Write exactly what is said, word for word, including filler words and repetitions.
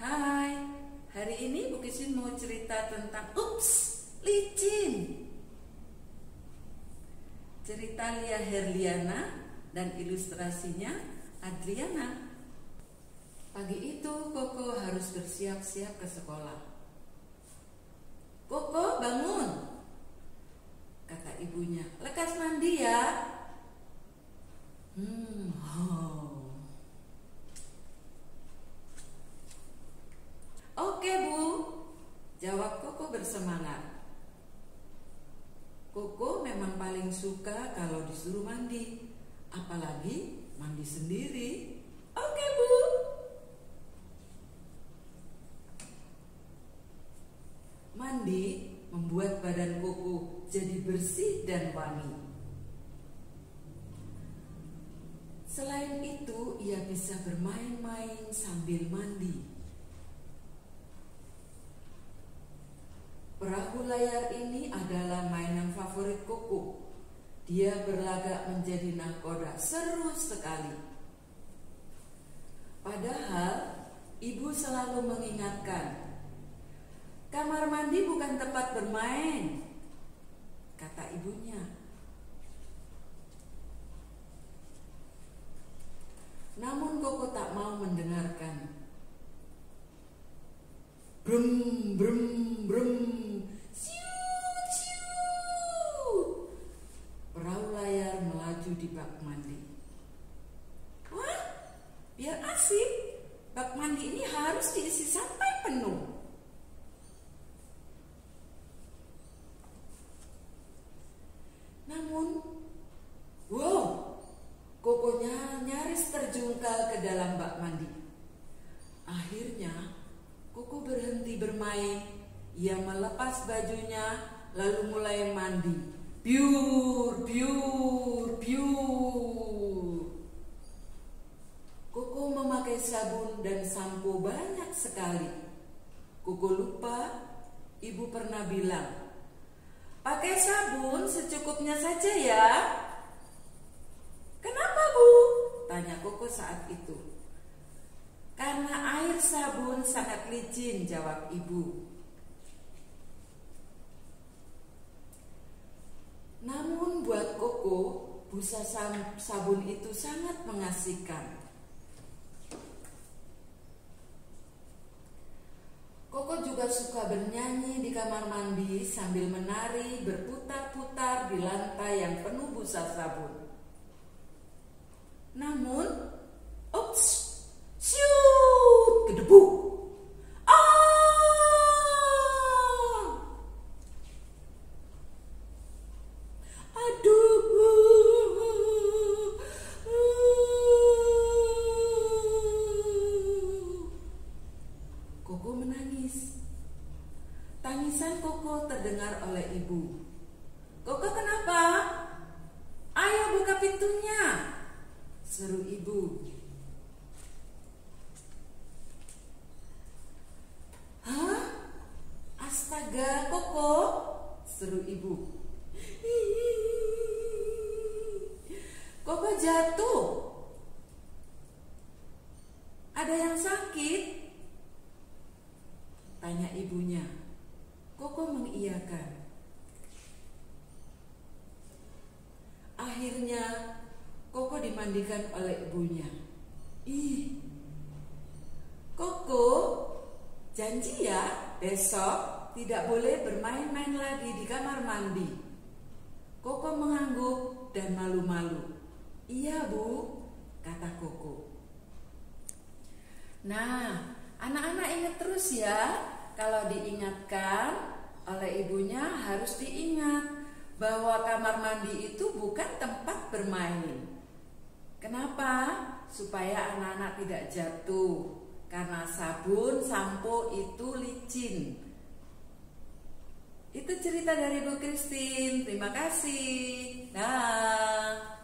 Hai, hari ini Bu Kisin mau cerita tentang Ups, licin. Cerita Lia Herliana dan ilustrasinya Adriana. Pagi itu Koko harus bersiap-siap ke sekolah. Koko, bangun, kata ibunya. Lekas mandi ya. Hmm, oh. Oke Bu, jawab Koko bersemangat. Koko memang paling suka kalau disuruh mandi, apalagi mandi sendiri. Oke Bu. Mandi membuat badan Koko jadi bersih dan wangi. Selain itu, ia bisa bermain-main sambil mandi. Perahu layar ini adalah mainan favorit Koko. Dia berlagak menjadi nahkoda, seru sekali. Padahal ibu selalu mengingatkan, kamar mandi bukan tempat bermain, kata ibunya. Namun Koko tak mau mendengarkan. Brum, brum, brum, siu, siu. Perahu layar melaju di bak mandi. Wah, biar asik, bak mandi ini harus diisi sampai penuh. Namun, wow, Kokonya nyaris terjungkal ke dalam bak mandi. Akhirnya, Koko berhenti bermain. Ia melepas bajunya lalu mulai mandi. Biur, biur, biur. Koko memakai sabun dan sampo banyak sekali. Koko lupa ibu pernah bilang, pakai sabun secukupnya saja ya. Kenapa Bu? Tanya Koko saat itu. Karena air sabun sangat licin, jawab ibu. Namun buat Koko, busa sabun itu sangat mengasihkan. Koko juga suka bernyanyi di kamar mandi sambil menari berputar-putar di lantai yang penuh busa sabun. Namun, ups, siut, kedebuk. Ah! Aduh. Koko menangis. Tangisan Koko terdengar oleh ibu. Koko kenapa? Ayo buka pintunya, seru ibu. Hah? Astaga, Koko, seru ibu. Koko jatuh. Ada yang sakit? Tanya ibunya. Koko mengiyakan. Akhirnya Koko dimandikan oleh ibunya. Ih, Koko, janji ya besok tidak boleh bermain-main lagi di kamar mandi. Koko mengangguk dan malu-malu. Iya Bu, kata Koko. Nah, anak-anak ingat terus ya, kalau diingatkan oleh ibunya harus diingat bahwa kamar mandi itu bukan tempat bermain. Kenapa? Supaya anak-anak tidak jatuh. Karena sabun, sampo itu licin. Itu cerita dari Bu Christine. Terima kasih. Dah.